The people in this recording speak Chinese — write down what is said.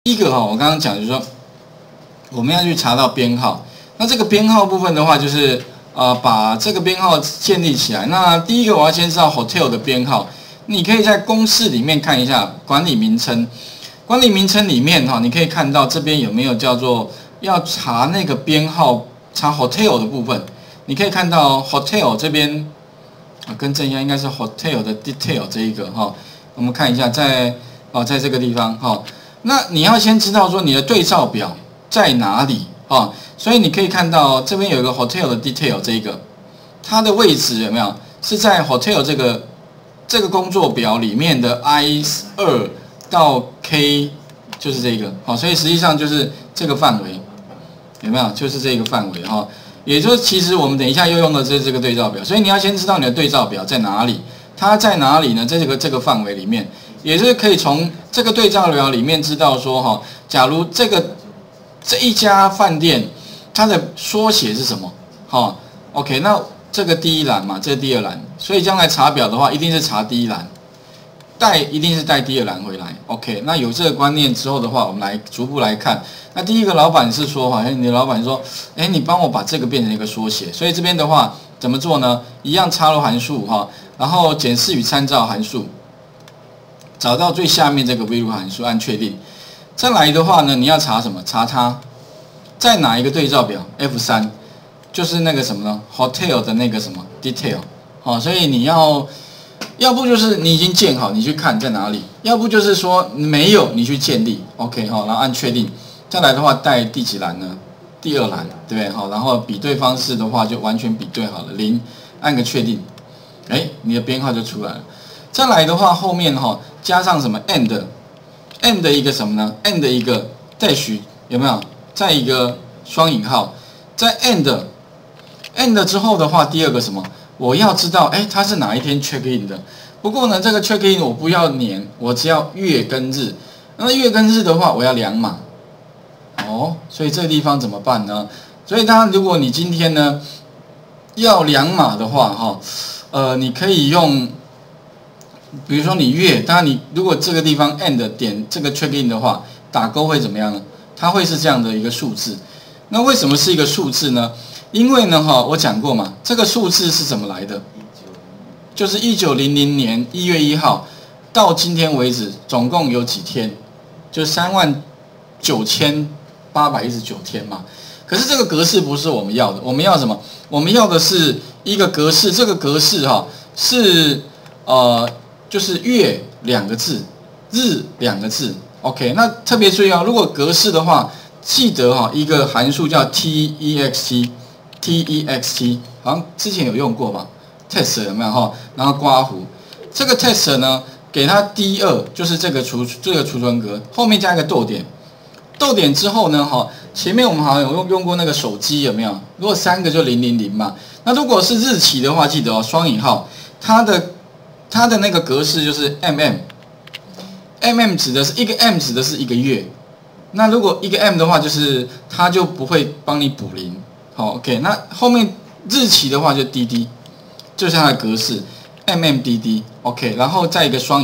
第一个我刚刚讲就是说，我们要去查到编号。那这个编号部分的话，就是把这个编号建立起来。那第一个我要先知道 hotel 的编号。你可以在公式里面看一下管理名称。管理名称里面你可以看到这边有没有叫做要查那个编号，查 hotel 的部分。你可以看到 hotel 这边更正一下，应该是 hotel 的 detail 这一个我们看一下在这个地方那你要先知道说你的对照表在哪里所以你可以看到这边有一个 hotel 的 detail 这一个，它的位置有没有是在 hotel 这个工作表里面的 I2 到 K 就是这个所以实际上就是这个范围有没有？就是这个范围也就是其实我们等一下又用的是这个对照表，所以你要先知道你的对照表在哪里，它在哪里呢？在这个范围里面。也就是可以从这个对照表里面知道说假如这一家饭店它的缩写是什么？OK， 那这个第一栏嘛，这是第二栏，所以将来查表的话，一定是查第一栏，一定是带第二栏回来。OK， 那有这个观念之后的话，我们来逐步来看。那第一个老板是说你的老板说，你帮我把这个变成一个缩写，所以这边的话怎么做呢？一样插入函数然后检视与参照函数。找到最下面这个微入函数，按确定。再来的话呢，你要查什么？查它在哪一个对照表 F3， 就是那个什么呢 ？hotel 的那个什么 detail 所以你要不就是你已经建好，你去看在哪里；要不就是说没有，你去建立。OK 然后按确定。再来的话带第几栏呢？第二栏，对不对？然后比对方式的话就完全比对好了，0，按个确定，你的编号就出来了。再来的话，后面加上什么 and 一个什么呢 ？and 一个 dash 有没有？再一个双引号，在 and 之后的话，第二个什么？我要知道它是哪一天 check in 的。不过呢，这个 check in 我不要年，我只要月跟日。那月跟日的话，我要2码。所以这个地方怎么办呢？所以如果你今天呢要2码的话你可以用。比如说你月，当然你如果这个地方 and 点这个 check in 的话，打勾会怎么样呢？它会是这样的一个数字。那为什么是一个数字呢？因为呢我讲过嘛，这个数字是怎么来的？就是1900年1月1号到今天为止，总共有几天？就39819天嘛。可是这个格式不是我们要的，我们要什么？我们要的是一个格式，这个格式是就是月2个字，日2个字 ，OK。那特别注意如果格式的话，记得一个函数叫 text， 好像之前有用过吧 ？test 有没有然后刮弧，这个 test 呢，给它 D2， 就是这个储存格，后面加一个逗点，逗点之后呢前面我们好像有用过那个手机有没有？如果3个就000嘛。那如果是日期的话，记得双引号，它的那个格式就是 mm 指的是一个 m 指的是一个月，那如果一个 m 的话，就是它就不会帮你补0。OK， 那后面日期的话就 dd， 就是它的格式 mmdd，OK， 然后再一个双。